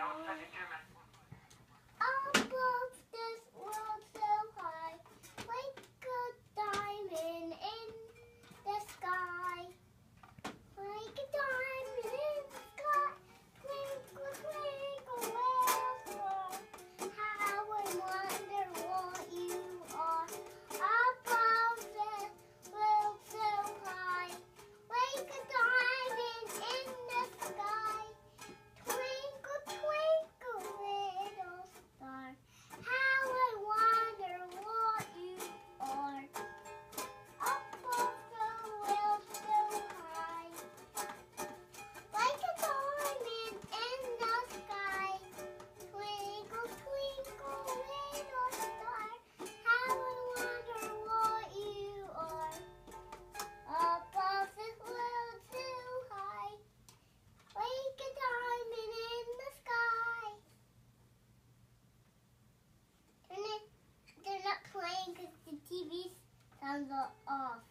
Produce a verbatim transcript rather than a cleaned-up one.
Above this world so high, like a diamond in the sky. Like a diamond in the sky, twinkle, twinkle, little star. How I wonder what you are. Above this world so high, like a diamond in the sky. Twinkle, twinkle, little star. How I wonder what you are. Above the world so high, like a diamond in the sky. Twinkle, twinkle, little star. How I wonder what you are. Above this world so high, like a diamond in the sky. Turn it, they're not playing because the T V sounds off.